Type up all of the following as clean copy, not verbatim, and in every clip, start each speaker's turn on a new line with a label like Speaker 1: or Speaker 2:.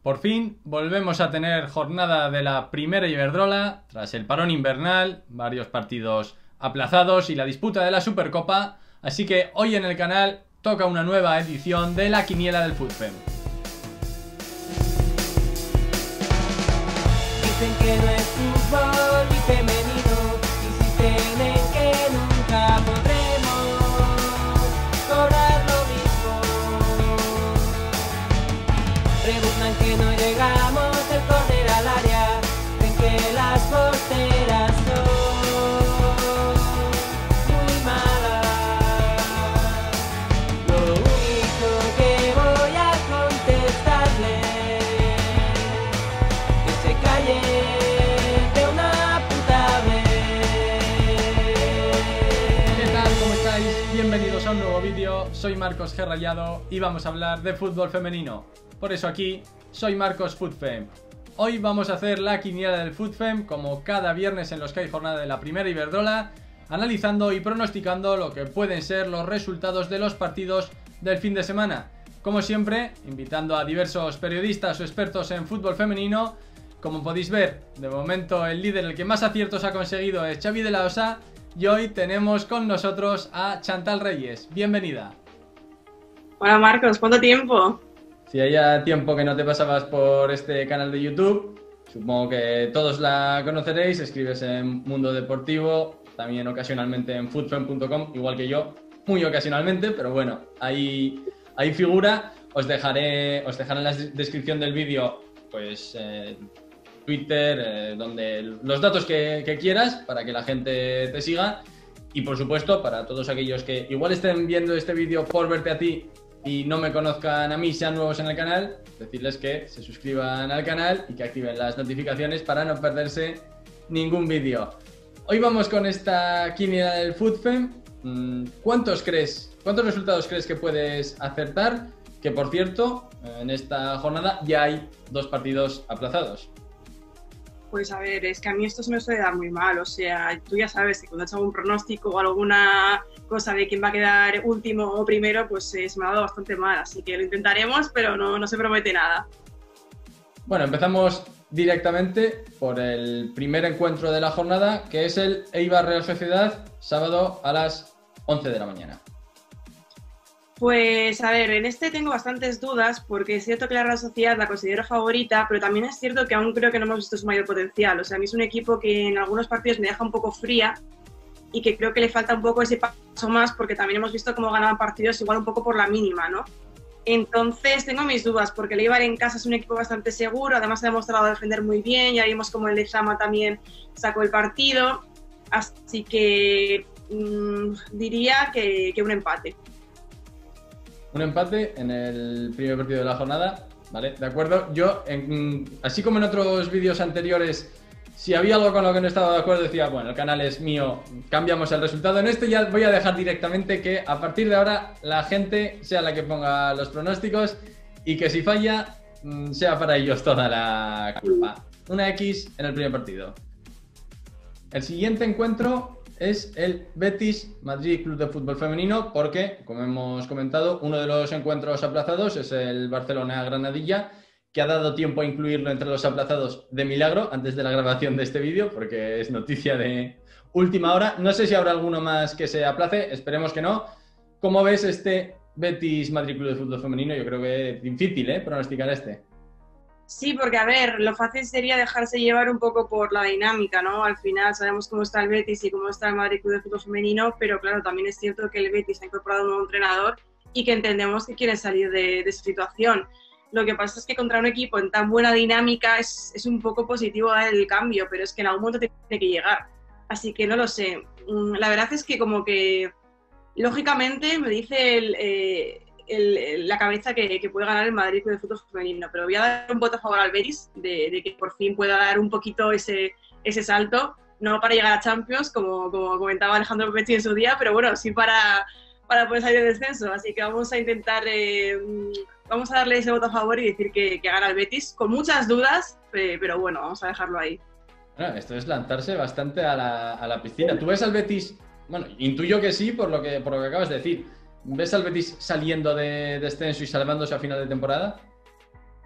Speaker 1: Por fin volvemos a tener jornada de la primera Iberdrola, tras el parón invernal, varios partidos aplazados y la disputa de la Supercopa, así que hoy en el canal toca una nueva edición de la Quiniela del FUTFEM.
Speaker 2: Dicen que no es fútbol ni femenino, insisten en que nunca podremos cobrar lo mismo. Preguntan que no llegamos del córner al área, ven que las porteras son muy malas. Lo único que voy a contestarle que se calle de una puta vez.
Speaker 1: ¿Qué tal? ¿Cómo estáis? Bienvenidos a un nuevo vídeo. Soy Marcos G. Rayado y vamos a hablar de fútbol femenino. Por eso aquí, soy Marcos FUTFEM. Hoy vamos a hacer la quiniela del FUTFEM como cada viernes en los que hay jornada de la primera Iberdrola, analizando y pronosticando lo que pueden ser los resultados de los partidos del fin de semana. Como siempre, invitando a diversos periodistas o expertos en fútbol femenino. Como podéis ver, de momento el líder, el que más aciertos ha conseguido, es Xavi de la Osa. Y hoy tenemos con nosotros a Chantal Reyes. Bienvenida.
Speaker 3: Hola Marcos, ¿cuánto tiempo?
Speaker 1: Si haya tiempo que no te pasabas por este canal de YouTube, supongo que todos la conoceréis. Escribes en Mundo Deportivo, también ocasionalmente en futfem.com, igual que yo, muy ocasionalmente, pero bueno, ahí figura. Os dejaré en la descripción del vídeo pues Twitter, donde los datos que quieras para que la gente te siga. Y por supuesto, para todos aquellos que igual estén viendo este vídeo por verte a ti y no me conozcan a mí, sean nuevos en el canal, decirles que se suscriban al canal y que activen las notificaciones para no perderse ningún vídeo. Hoy vamos con esta quiniela del FUTFEM. ¿Cuántos resultados crees que puedes acertar? Que por cierto, en esta jornada ya hay 2 partidos aplazados.
Speaker 3: Pues a ver, es que a mí esto se me suele dar muy mal, o sea, tú ya sabes que cuando he hecho algún pronóstico o alguna cosa de quién va a quedar último o primero, pues se me ha dado bastante mal, así que lo intentaremos, pero no se promete nada.
Speaker 1: Bueno, empezamos directamente por el primer encuentro de la jornada, que es el Eibar Real Sociedad, sábado a las 11 de la mañana.
Speaker 3: Pues a ver, en este tengo bastantes dudas porque es cierto que la Real Sociedad la considero favorita, pero también es cierto que aún creo que no hemos visto su mayor potencial. O sea, a mí es un equipo que en algunos partidos me deja un poco fría y que creo que le falta un poco ese paso más porque también hemos visto cómo ganaban partidos igual un poco por la mínima, ¿no? Entonces tengo mis dudas porque el Eibar en casa es un equipo bastante seguro, además ha demostrado defender muy bien, ya vimos cómo el Lezama también sacó el partido, así que diría que un empate.
Speaker 1: Un empate en el primer partido de la jornada, ¿vale? De acuerdo. Yo, así como en otros vídeos anteriores, si había algo con lo que no estaba de acuerdo, decía, bueno, el canal es mío, cambiamos el resultado. En este ya voy a dejar directamente que a partir de ahora la gente sea la que ponga los pronósticos y que si falla, sea para ellos toda la culpa. Una X en el primer partido. El siguiente encuentro es el Betis Madrid Club de Fútbol Femenino, porque, como hemos comentado, uno de los encuentros aplazados es el Barcelona-Granadilla, que ha dado tiempo a incluirlo entre los aplazados de milagro antes de la grabación de este vídeo, porque es noticia de última hora. No sé si habrá alguno más que se aplace, esperemos que no. ¿Cómo ves este Betis Madrid Club de Fútbol Femenino? Yo creo que es difícil, pronosticar este.
Speaker 3: Sí, porque a ver, lo fácil sería dejarse llevar un poco por la dinámica, ¿no? Al final sabemos cómo está el Betis y cómo está el Madrid Club de Fútbol Femenino, pero claro, también es cierto que el Betis ha incorporado un nuevo entrenador y que entendemos que quiere salir de esa situación. Lo que pasa es que contra un equipo en tan buena dinámica es un poco positivo el cambio, pero es que en algún momento tiene que llegar. Así que no lo sé. La verdad es que como que lógicamente me dice la cabeza que puede ganar el Madrid Club de Fútbol Femenino, pero voy a dar un voto a favor al Betis de que por fin pueda dar un poquito ese salto, no para llegar a Champions, como comentaba Alejandro Pepetti en su día, pero bueno, sí para poder salir del descenso, así que vamos a intentar, vamos a darle ese voto a favor y decir que gana el Betis, con muchas dudas, pero bueno, vamos a dejarlo ahí.
Speaker 1: Bueno, esto es lanzarse bastante a la piscina. ¿Tú ves al Betis? Bueno, intuyo que sí, por lo que acabas de decir. ¿Ves al Betis saliendo de descenso y salvándose a final de temporada?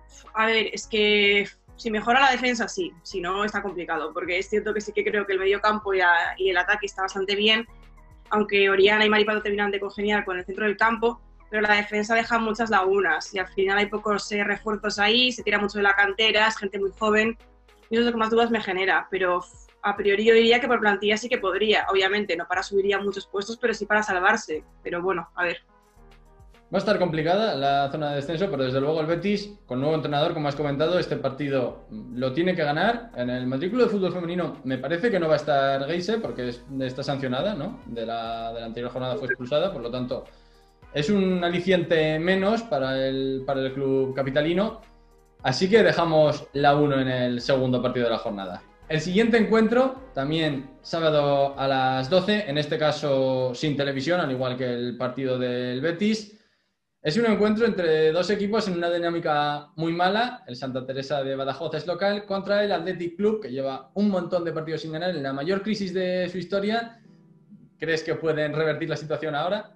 Speaker 3: A ver, es que si mejora la defensa, sí. Si no, está complicado. Porque es cierto que sí que creo que el mediocampo y el ataque está bastante bien. Aunque Oriana y Maripaz terminan de congeniar con el centro del campo. Pero la defensa deja muchas lagunas. Y al final hay pocos refuerzos ahí. Se tira mucho de la cantera. Es gente muy joven. Y eso es lo que más dudas me genera. Pero a priori yo diría que por plantilla sí que podría. Obviamente, no para subir ya muchos puestos, pero sí para salvarse. Pero bueno, a ver.
Speaker 1: Va a estar complicada la zona de descenso, pero desde luego el Betis, con nuevo entrenador, como has comentado, este partido lo tiene que ganar. En el matrículo de fútbol femenino me parece que no va a estar Geise porque está sancionada, ¿no? De la anterior jornada fue expulsada, por lo tanto es un aliciente menos para el club capitalino. Así que dejamos la 1 en el segundo partido de la jornada. El siguiente encuentro, también sábado a las 12, en este caso sin televisión, al igual que el partido del Betis. Es un encuentro entre dos equipos en una dinámica muy mala. El Santa Teresa de Badajoz es local contra el Athletic Club, que lleva un montón de partidos sin ganar en la mayor crisis de su historia. ¿Crees que pueden revertir la situación ahora?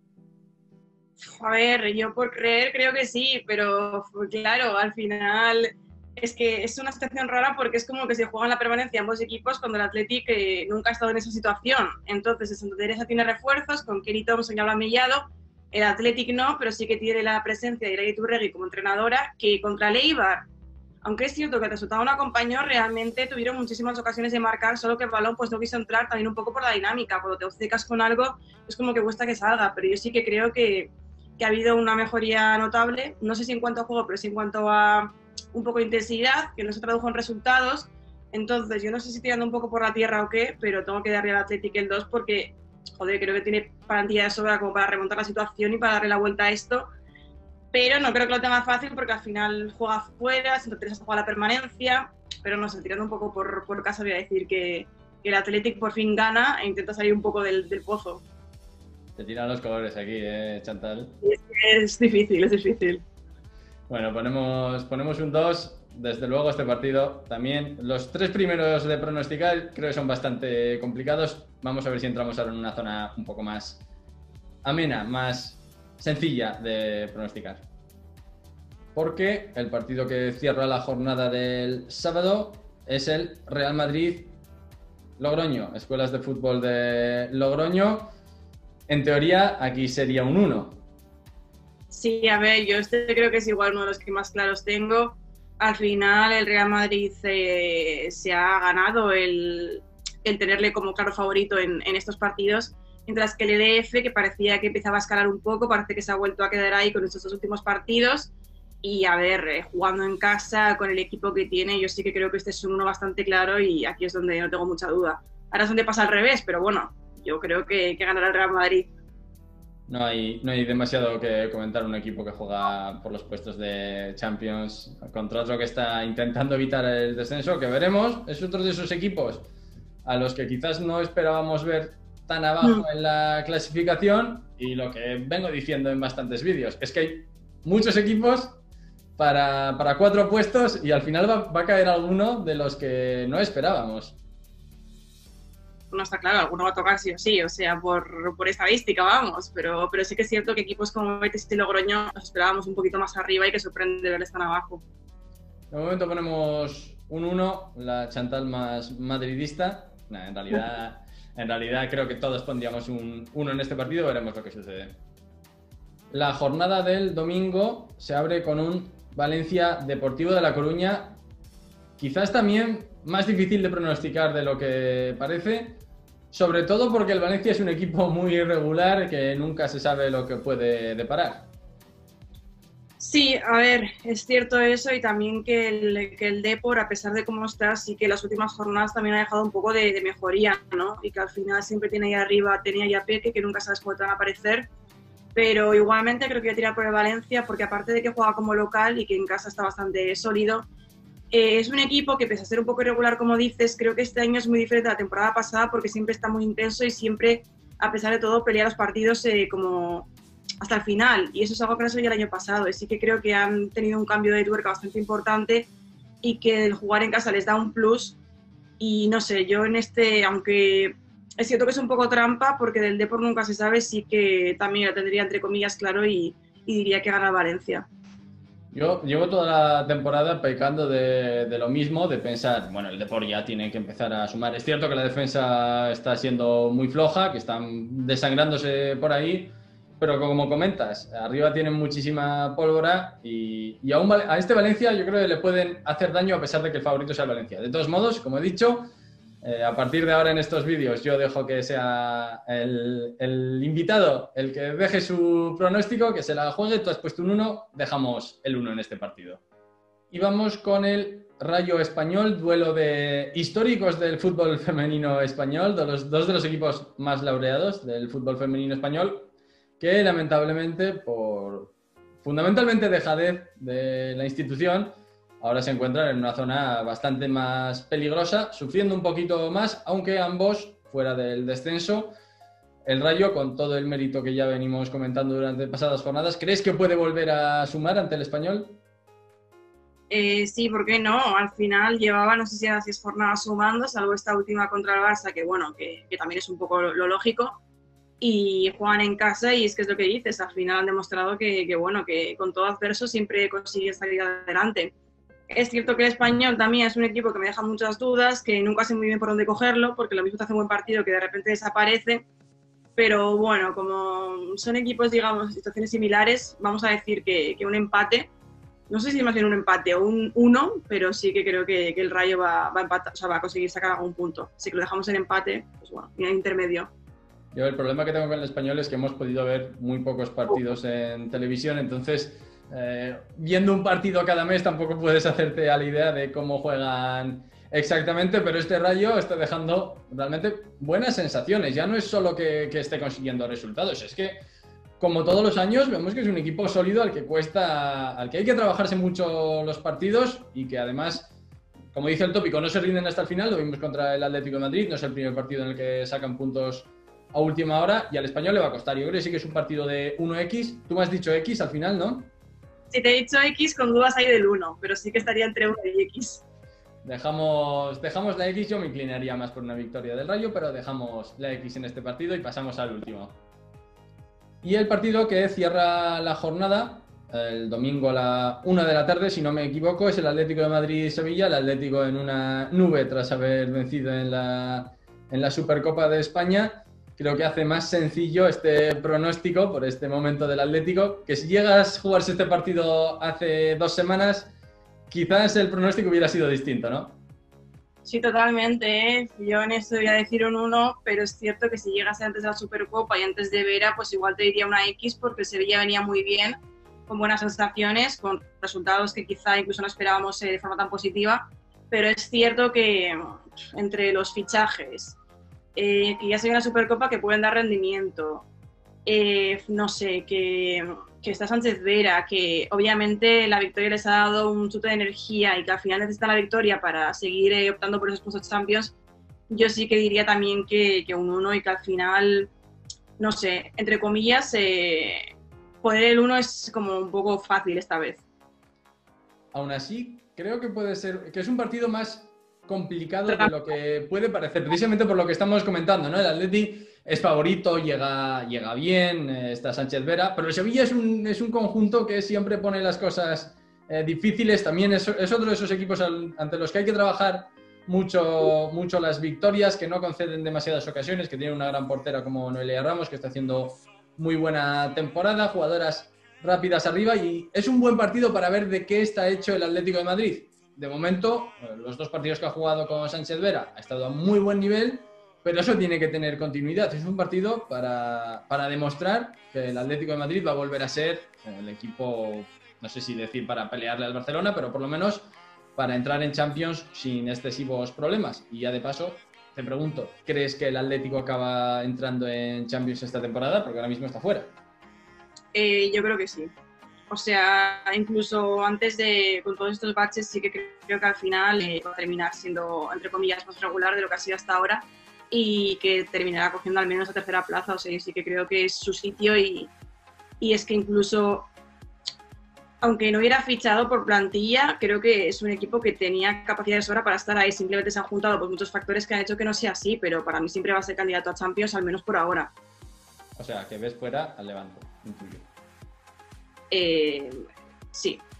Speaker 3: A ver, yo por creer creo que sí, pero claro, al final es que es una situación rara porque es como que se juegan la permanencia ambos equipos cuando el Athletic nunca ha estado en esa situación. Entonces, el Santa Teresa tiene refuerzos con Kelly Thompson y Alba Mellado. El Athletic no, pero sí que tiene la presencia de Irene Iturregui como entrenadora, que contra el Eibar, aunque es cierto que el resultado no acompañó, realmente tuvieron muchísimas ocasiones de marcar, solo que el balón pues no quiso entrar también un poco por la dinámica. Cuando te obcecas con algo, es como que cuesta que salga, pero yo sí que creo que ha habido una mejoría notable, no sé si en cuanto a juego, pero sí en cuanto a un poco de intensidad, que no se tradujo en resultados. Entonces, yo no sé si tirando un poco por la tierra o qué, pero tengo que darle al Athletic el 2 porque joder, creo que tiene plantilla de sobra como para remontar la situación y para darle la vuelta a esto, pero no creo que lo tenga fácil porque al final juega fuera, Santa Teresa juega la permanencia, pero no sé, tirando un poco por casa voy a decir que el Athletic por fin gana e intenta salir un poco del pozo.
Speaker 1: Te tiran los colores aquí, Chantal.
Speaker 3: Es difícil, es difícil.
Speaker 1: Bueno, ponemos un 2. Desde luego este partido también. Los 3 primeros de pronosticar creo que son bastante complicados. Vamos a ver si entramos ahora en una zona un poco más amena, más sencilla de pronosticar. Porque el partido que cierra la jornada del sábado es el Real Madrid-Logroño. Escuelas de fútbol de Logroño. En teoría aquí sería un 1.
Speaker 3: Sí, a ver, yo creo que es igual uno de los que más claros tengo. Al final el Real Madrid se ha ganado el tenerle como claro favorito en estos partidos, mientras que el EDF, que parecía que empezaba a escalar un poco, parece que se ha vuelto a quedar ahí con estos 2 últimos partidos. Y a ver, jugando en casa con el equipo que tiene, yo sí que creo que este es un 1 bastante claro y aquí es donde no tengo mucha duda. Ahora es donde pasa al revés, pero bueno, yo creo que ganará el Real Madrid.
Speaker 1: No hay demasiado que comentar. Un equipo que juega por los puestos de Champions contra otro que está intentando evitar el descenso, que veremos. Es otro de esos equipos a los que quizás no esperábamos ver tan abajo en la clasificación, y lo que vengo diciendo en bastantes vídeos es que hay muchos equipos para 4 puestos y al final va a caer alguno de los que no esperábamos.
Speaker 3: No está claro, alguno va a tocar sí o sí, o sea, por estadística, vamos, pero sí que es cierto que equipos como Betis y Logroño nos esperábamos un poquito más arriba y que sorprende verles tan abajo.
Speaker 1: De momento ponemos un 1, la Chantal más madridista. Nah, en realidad creo que todos pondríamos un 1 en este partido, veremos lo que sucede. La jornada del domingo se abre con un Valencia Deportivo de La Coruña, quizás también más difícil de pronosticar de lo que parece, sobre todo porque el Valencia es un equipo muy irregular que nunca se sabe lo que puede deparar.
Speaker 3: Sí, a ver, es cierto eso, y también que el Depor, a pesar de cómo está, sí que las últimas jornadas también ha dejado un poco de mejoría, ¿no? Y que al final siempre tiene ahí arriba, tenía ya Peque, que nunca sabes cómo te van a aparecer, pero igualmente creo que voy a tirar por el Valencia, porque aparte de que juega como local y que en casa está bastante sólido, es un equipo que, pese a ser un poco irregular, como dices, creo que este año es muy diferente a la temporada pasada porque siempre está muy intenso y siempre, a pesar de todo, pelea los partidos como hasta el final. Y eso es algo que no se veía el año pasado. Y sí que creo que han tenido un cambio de tuerca bastante importante y que el jugar en casa les da un plus. Y no sé, yo en aunque es cierto que es un poco trampa porque del Depor nunca se sabe, sí que también lo tendría entre comillas claro y diría que gana Valencia.
Speaker 1: Yo llevo toda la temporada pecando de lo mismo, de pensar, bueno, el Depor ya tiene que empezar a sumar. Es cierto que la defensa está siendo muy floja, que están desangrándose por ahí, pero como comentas, arriba tienen muchísima pólvora y aún a este Valencia yo creo que le pueden hacer daño a pesar de que el favorito sea el Valencia. De todos modos, como he dicho, a partir de ahora en estos vídeos yo dejo que sea el invitado el que deje su pronóstico, que se la juegue. Tú has puesto un 1, dejamos el 1 en este partido. Y vamos con el Rayo Español, duelo de históricos del fútbol femenino español, dos de los equipos más laureados del fútbol femenino español, que lamentablemente por fundamentalmente dejadez de la institución, ahora se encuentran en una zona bastante más peligrosa, sufriendo un poquito más, aunque ambos fuera del descenso. El Rayo, con todo el mérito que ya venimos comentando durante pasadas jornadas, ¿crees que puede volver a sumar ante el Español?
Speaker 3: Sí, ¿por qué no? Al final llevaba, no sé si era 6 jornadas sumando, salvo esta última contra el Barça, que bueno, que también es un poco lo lógico. Y juegan en casa y es que es lo que dices, al final han demostrado que bueno, que con todo adverso siempre consiguen salir adelante. Es cierto que el Español también es un equipo que me deja muchas dudas, que nunca sé muy bien por dónde cogerlo, porque lo mismo te hace un buen partido que de repente desaparece, pero bueno, como son equipos, digamos, situaciones similares, vamos a decir que un empate, no sé si es más bien un empate o un 1, pero sí que creo que el Rayo va a empatar, o sea, va a conseguir sacar algún punto. Si lo dejamos en empate, pues bueno, en intermedio.
Speaker 1: Yo el problema que tengo con el Español es que hemos podido ver muy pocos partidos en televisión, entonces viendo un partido cada mes tampoco puedes hacerte a la idea de cómo juegan exactamente, pero este Rayo está dejando realmente buenas sensaciones. Ya no es solo que esté consiguiendo resultados, es que como todos los años vemos que es un equipo sólido al que hay que trabajarse mucho los partidos y que además, como dice el tópico, no se rinden hasta el final. Lo vimos contra el Atlético de Madrid, no es el primer partido en el que sacan puntos a última hora y al Español le va a costar. Yo creo que sí que es un partido de 1x. Tú me has dicho X al final, ¿no?
Speaker 3: Si te he dicho X, con dudas hay del 1, pero sí que estaría entre 1 y X.
Speaker 1: Dejamos la X, yo me inclinaría más por una victoria del Rayo, pero dejamos la X en este partido y pasamos al último. Y el partido que cierra la jornada, el domingo a la 1 de la tarde, si no me equivoco, es el Atlético de Madrid-Sevilla, el Atlético en una nube tras haber vencido en la Supercopa de España. Creo que hace más sencillo este pronóstico por este momento del Atlético, que si llegas a jugarse este partido hace 2 semanas, quizás el pronóstico hubiera sido distinto, ¿no?
Speaker 3: Sí, totalmente, ¿eh? Yo en esto voy a decir un 1, pero es cierto que si llegas antes de la Supercopa y antes de Vera, pues igual te diría una X, porque el Sevilla venía muy bien, con buenas sensaciones, con resultados que quizá incluso no esperábamos de forma tan positiva, pero es cierto que entre los fichajes, que ya se ve una Supercopa que pueden dar rendimiento, no sé, que está Sánchez Vera, que obviamente la victoria les ha dado un chute de energía y que al final necesitan la victoria para seguir optando por esos puestos Champions, yo sí que diría también que un 1 y que al final, no sé, entre comillas, poner el 1 es como un poco fácil esta vez.
Speaker 1: Aún así, creo que puede ser, que es un partido más complicado de lo que puede parecer, precisamente por lo que estamos comentando, ¿no? El Atleti es favorito, llega bien, está Sánchez Vera, pero el Sevilla es un conjunto que siempre pone las cosas difíciles. También es otro de esos equipos ante los que hay que trabajar mucho las victorias, que no conceden demasiadas ocasiones, que tiene una gran portera como Noelia Ramos, que está haciendo muy buena temporada, jugadoras rápidas arriba, y es un buen partido para ver de qué está hecho el Atlético de Madrid. De momento, los 2 partidos que ha jugado con Sánchez Vera ha estado a muy buen nivel, pero eso tiene que tener continuidad. Es un partido para demostrar que el Atlético de Madrid va a volver a ser el equipo, no sé si decir para pelearle al Barcelona, pero por lo menos para entrar en Champions sin excesivos problemas. Y ya de paso, te pregunto, ¿crees que el Atlético acaba entrando en Champions esta temporada? Porque ahora mismo está fuera.
Speaker 3: Yo creo que sí. O sea, incluso antes con todos estos baches, sí que creo que al final va a terminar siendo, entre comillas, más regular de lo que ha sido hasta ahora y que terminará cogiendo al menos la 3ª plaza. O sea, sí que creo que es su sitio y es que incluso, aunque no hubiera fichado por plantilla, creo que es un equipo que tenía capacidad de sobra para estar ahí. Simplemente se han juntado pues, muchos factores que han hecho que no sea así, pero para mí siempre va a ser candidato a Champions, al menos por ahora.
Speaker 1: O sea, que ves fuera al Levante, intuyo.
Speaker 3: Sí.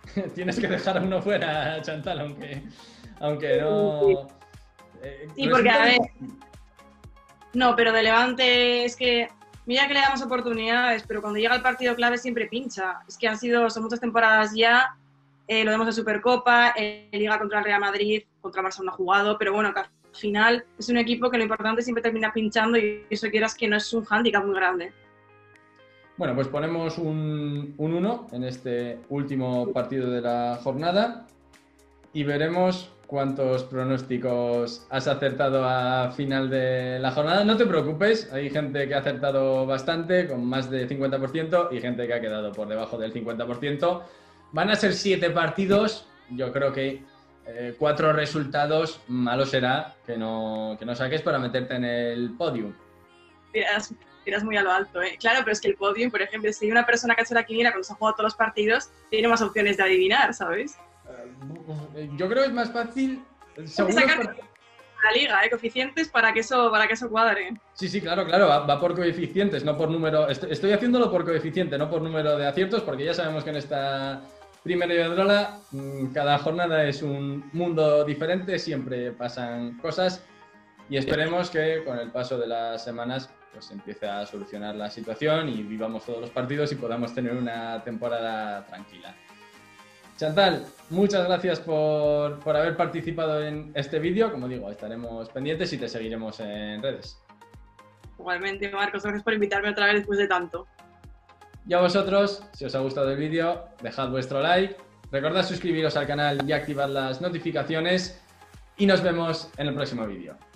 Speaker 1: Tienes que dejar a uno fuera, Chantal, aunque no...
Speaker 3: Sí, porque a ver... No, pero de Levante es que... Mira que le damos oportunidades, pero cuando llega el partido clave siempre pincha. Es que son muchas temporadas ya, lo vemos en Supercopa, en Liga contra el Real Madrid, contra el Barça no ha jugado, pero bueno, que al final es un equipo que lo importante siempre termina pinchando y eso quieras que no es un hándicap muy grande.
Speaker 1: Bueno, pues ponemos un 1 en este último partido de la jornada y veremos cuántos pronósticos has acertado a final de la jornada. No te preocupes, hay gente que ha acertado bastante, con más de 50%, y gente que ha quedado por debajo del 50%. Van a ser 7 partidos, yo creo que 4 resultados, malo será que no saques para meterte en el podium.
Speaker 3: Tiras muy a lo alto, ¿eh? Claro, pero es que el podium, por ejemplo, si hay una persona que ha hecho la quiniela cuando se ha jugado todos los partidos, tiene más opciones de adivinar, ¿sabes?
Speaker 1: Yo creo que es más fácil...
Speaker 3: sacar la liga, coeficientes para que eso cuadre.
Speaker 1: Sí, claro, va por coeficientes, no por número... Estoy haciéndolo por coeficiente, no por número de aciertos, porque ya sabemos que en esta primera Iberdrola cada jornada es un mundo diferente, siempre pasan cosas y esperemos que con el paso de las semanas pues empiece a solucionar la situación y vivamos todos los partidos y podamos tener una temporada tranquila. Chantal, muchas gracias por haber participado en este vídeo. Como digo, estaremos pendientes y te seguiremos en redes.
Speaker 3: Igualmente, Marcos, gracias por invitarme otra vez después de tanto.
Speaker 1: Y a vosotros, si os ha gustado el vídeo, dejad vuestro like, recordad suscribiros al canal y activad las notificaciones y nos vemos en el próximo vídeo.